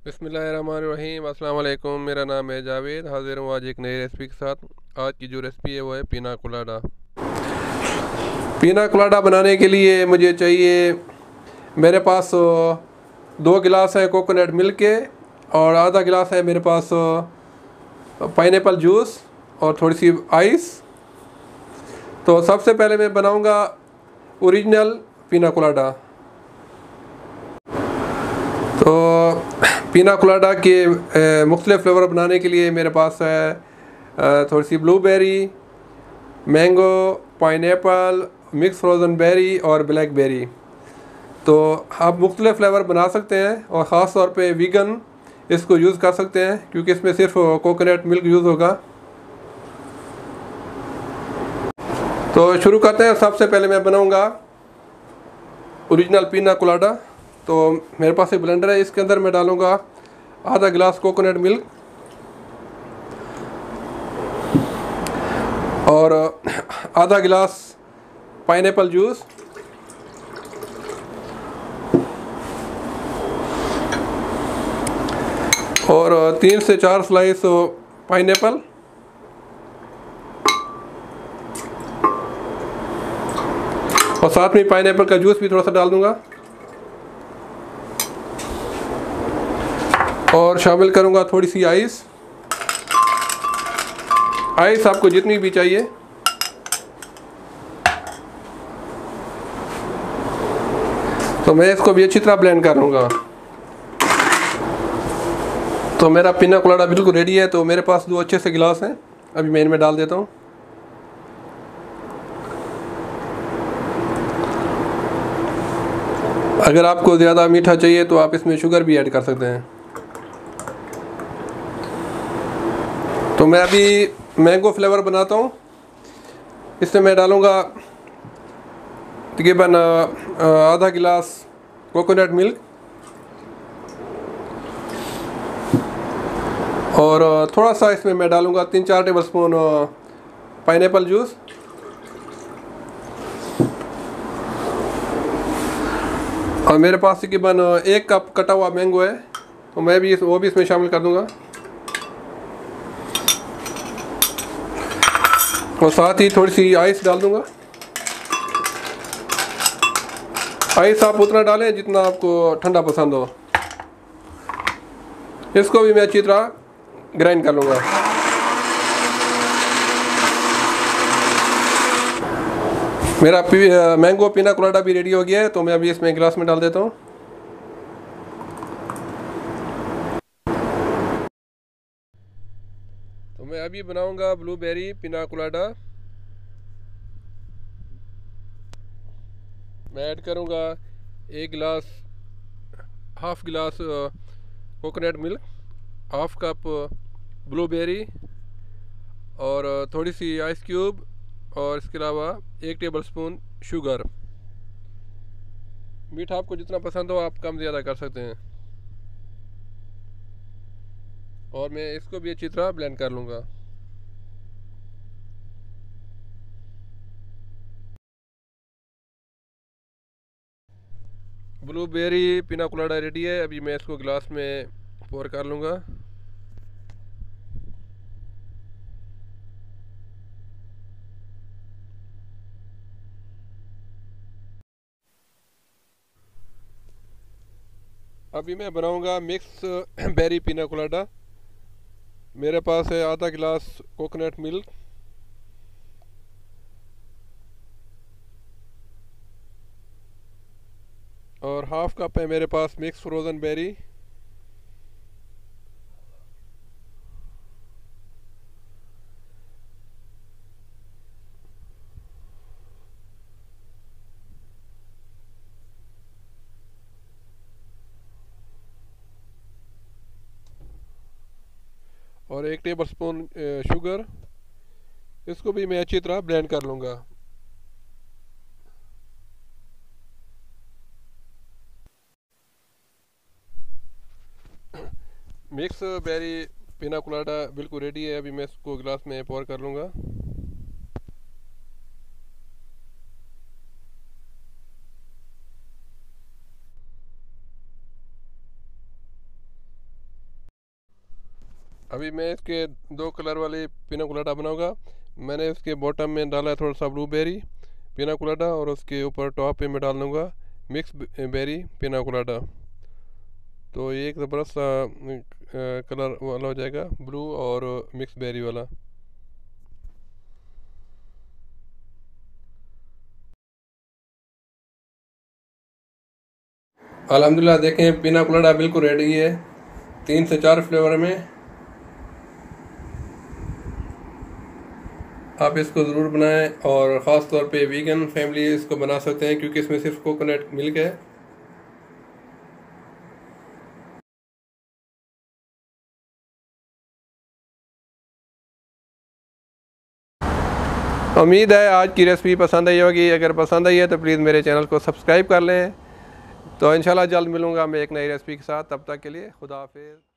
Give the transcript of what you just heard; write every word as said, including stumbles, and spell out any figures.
बिस्मिल्लाहिर्रहमानिर्रहीम। अस्सलाम वालेकुम। मेरा नाम है जावेद। हाजिर हूँ आज एक नई रेसिपी के साथ। आज की जो रेसिपी है वो है पीना कोलाडा। पीना कोलाडा बनाने के लिए मुझे चाहिए, मेरे पास अ, दो गिलास है कोकोनट मिल्क के और आधा गिलास है मेरे पास पाइनएप्पल जूस और थोड़ी सी आइस। तो सबसे पहले मैं बनाऊंगा ओरिजिनल पीना कोलाडा। तो पीना कोलाडा के मुख्तलिफ़ फ्लेवर बनाने के लिए मेरे पास है अ, थोड़ी सी blueberry, mango, pineapple, mix frozen berry और ब्लैकबेरी। तो आप मुख्तलिफ़ फ्लेवर बना सकते हैं और ख़ास तौर पे वीगन इसको यूज़ कर सकते हैं क्योंकि इसमें सिर्फ कोकोनट मिल्क यूज़ होगा। तो शुरू करते हैं। सबसे पहले मैं बनाऊंगा ओरिजिनल पीना कोलाडा। तो मेरे पास एक ब्लेंडर है, इसके अंदर मैं डालूंगा आधा गिलास कोकोनट मिल्क और आधा गिलास पाइनएप्पल जूस और तीन से चार स्लाइस पाइनएप्पल और साथ में पाइनएप्पल का जूस भी थोड़ा सा डाल दूंगा और शामिल करूंगा थोड़ी सी आइस। आइस आपको जितनी भी चाहिए। तो मैं इसको भी अच्छी तरह ब्लेंड कर लूँगा। तो मेरा पीना कोलाडा बिल्कुल रेडी है। तो मेरे पास दो अच्छे से गिलास हैं, अभी मैं इनमें डाल देता हूँ। अगर आपको ज़्यादा मीठा चाहिए तो आप इसमें शुगर भी ऐड कर सकते हैं। तो मैं अभी मैंगो फ्लेवर बनाता हूँ। इसमें मैं डालूँगा तकरीबन आधा गिलास कोकोनट मिल्क और थोड़ा सा इसमें मैं डालूँगा तीन चार टेबल स्पून पाइनएप्पल जूस और मेरे पास तकरीबन एक कप कटा हुआ मैंगो है, तो मैं भी इस वो भी इसमें शामिल कर दूँगा और साथ ही थोड़ी सी आइस डाल दूँगा। आइस आप उतना डालें जितना आपको ठंडा पसंद हो। इसको भी मैं अच्छी तरह ग्राइंड कर लूँगा। मेरा पी, मैंगो पीना कोलाडा भी रेडी हो गया है। तो मैं अभी इसमें गिलास में डाल देता हूँ। तो मैं अभी बनाऊँगा ब्लूबेरी पीना कोलाडा। मैं ऐड करूँगा एक गिलास हाफ गिलास coconut milk, half cup blueberry और थोड़ी सी आइस क्यूब और इसके अलावा एक टेबल स्पून शुगर। मीठा आपको जितना पसंद हो आप कम ज़्यादा कर सकते हैं। और मैं इसको भी अच्छी तरह ब्लेंड कर लूँगा। ब्लूबेरी पीना कोलाडा रेडी है। अभी मैं इसको गिलास में पोर कर लूँगा। अभी मैं बनाऊँगा मिक्स बेरी पीना कोलाडा। मेरे पास है आधा गिलास कोकोनट मिल्क और हाफ कप है मेरे पास मिक्स फ्रोज़न बेरी और एक टेबल स्पून शुगर। इसको भी मैं अच्छी तरह ब्लेंड कर लूँगा। मिक्स बेरी पीना कोलाडा बिल्कुल रेडी है। अभी मैं इसको गिलास में पोर कर लूँगा। अभी मैं इसके दो कलर वाले पिना कोलाडा बनाऊंगा। मैंने इसके बॉटम में डाला है थोड़ा सा ब्लूबेरी पिना कोलाडा, और उसके ऊपर टॉप पे मैं डाल दूँगा मिक्स बेरी पिना कोलाडा। तो ये एक ज़बरदस्त सा कलर वाला हो जाएगा, ब्लू और मिक्स बेरी वाला। अल्हम्दुलिल्लाह देखें पिना कोलाडा बिल्कुल रेडी है, तीन से चार फ्लेवर में। आप इसको ज़रूर बनाएं, और ख़ास तौर पे वीगन फैमिली इसको बना सकते हैं क्योंकि इसमें सिर्फ कोकोनट मिल्क है। उम्मीद है आज की रेसिपी पसंद आई होगी। अगर पसंद आई है तो प्लीज़ मेरे चैनल को सब्सक्राइब कर लें। तो इंशाल्लाह जल्द मिलूँगा मैं एक नई रेसिपी के साथ। तब तक के लिए खुदा हाफिज़।